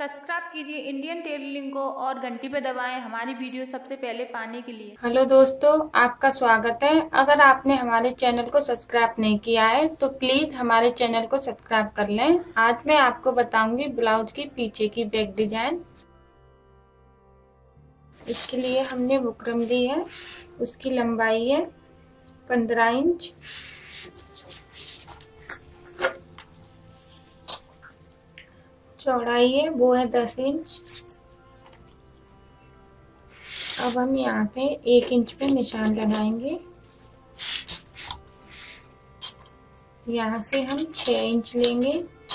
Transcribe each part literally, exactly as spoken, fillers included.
Subscribe कीजिए Indian tailoring को और घंटी पे दबाएं हमारी वीडियो सबसे पहले पाने के लिए। हेलो दोस्तों, आपका स्वागत है। अगर आपने हमारे चैनल को सब्सक्राइब नहीं किया है तो प्लीज हमारे चैनल को सब्सक्राइब कर लें। आज मैं आपको बताऊंगी ब्लाउज की पीछे की बैक डिजाइन। इसके लिए हमने बुकरम ली है, उसकी लंबाई है पंद्रह इंच, चौड़ाई है वो है दस इंच। अब हम यहाँ पे एक इंच पे निशान लगाएंगे। यहाँ से हम छह इंच लेंगे।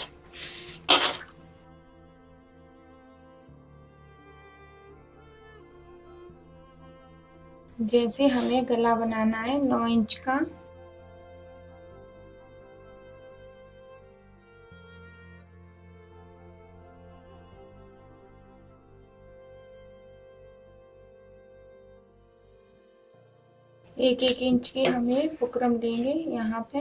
जैसे हमें गला बनाना है नौ इंच का, एक एक इंच की हमें बुकरम देंगे यहाँ पे।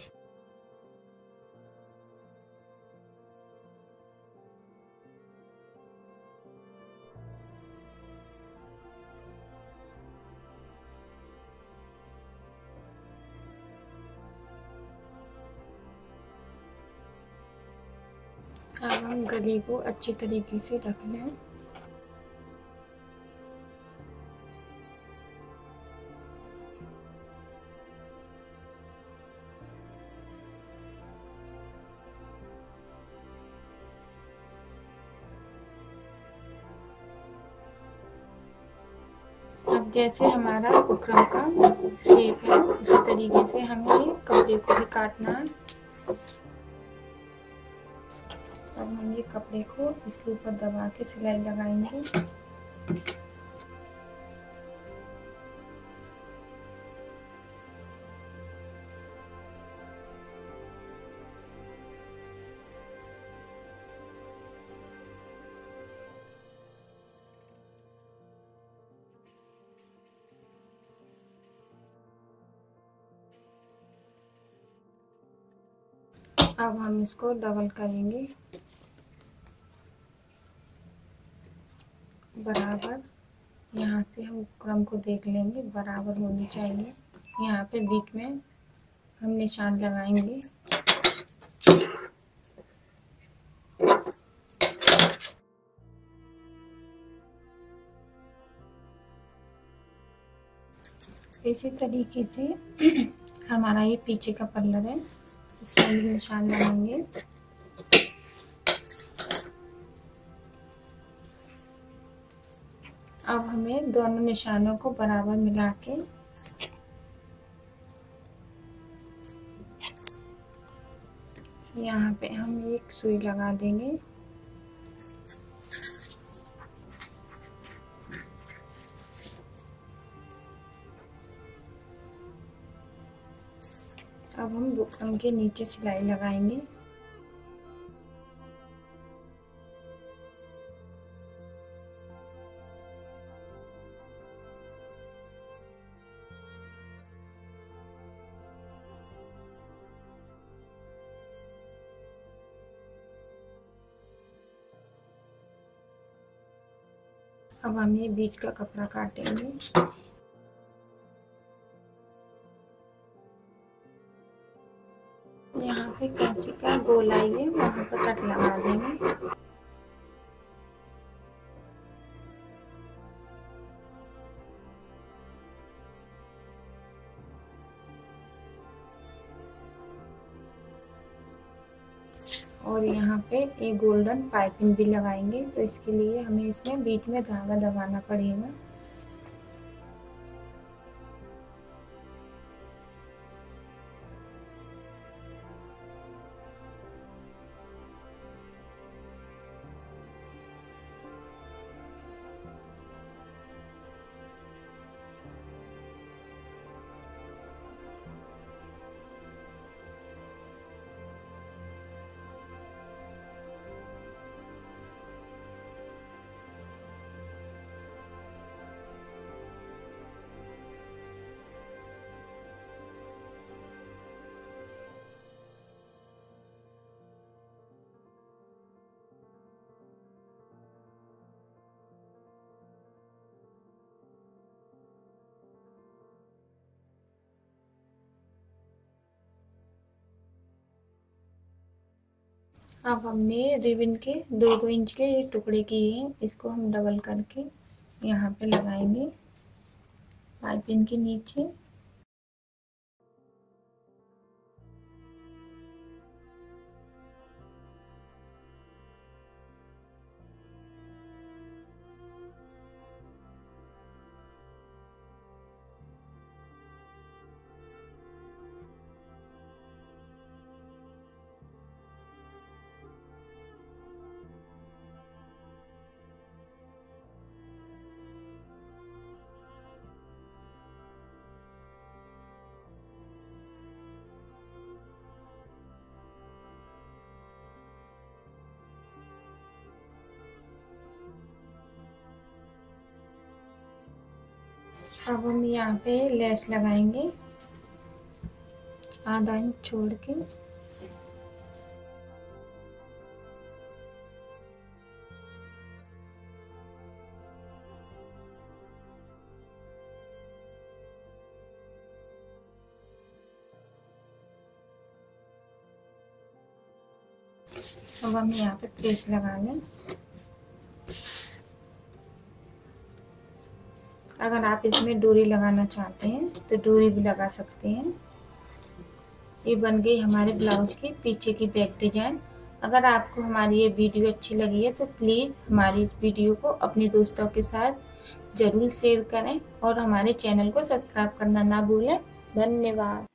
अब हम गले को अच्छी तरीके से ढक लें। अब जैसे हमारा बुकरम का शेप है उसी तरीके से हमें ये कपड़े को भी काटना है। अब हम ये कपड़े को इसके ऊपर दबा के सिलाई लगाएंगे। अब हम इसको डबल करेंगे बराबर। यहाँ से हम बुकरम को देख लेंगे, बराबर होनी चाहिए। यहाँ पे बीच में हम निशान लगाएंगे। इसी तरीके से हमारा ये पीछे का पल्लू है, इसमें भी निशान लगाएंगे। अब हमें दोनों निशानों को बराबर मिला के यहाँ पे हम एक सुई लगा देंगे। अब हम बुकरम के नीचे सिलाई लगाएंगे। अब हम ये बीच का कपड़ा काटेंगे। यहाँ पे कैंची का गोलाई है, वहाँ पर कट लगा देंगे। और यहाँ पे एक गोल्डन पाइपिंग भी लगाएंगे, तो इसके लिए हमें इसमें बीच में धागा दबाना पड़ेगा। अब हमने रिबन के दो दो इंच के टुकड़े किए हैं, इसको हम डबल करके यहाँ पे लगाएंगे पाइपिंग के नीचे। अब हम यहाँ पे लेस लगाएंगे आधा इंच छोड़ के। अब हम यहाँ पे प्रेस लगा लें। अगर आप इसमें डोरी लगाना चाहते हैं तो डोरी भी लगा सकते हैं। ये बन गई हमारे ब्लाउज की पीछे की बैक डिजाइन। अगर आपको हमारी ये वीडियो अच्छी लगी है तो प्लीज़ हमारी इस वीडियो को अपने दोस्तों के साथ ज़रूर शेयर करें और हमारे चैनल को सब्सक्राइब करना ना भूलें। धन्यवाद।